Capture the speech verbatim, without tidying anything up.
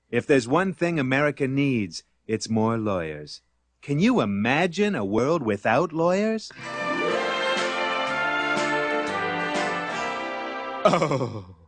If there's one thing America needs, it's more lawyers. Can you imagine a world without lawyers? Oh.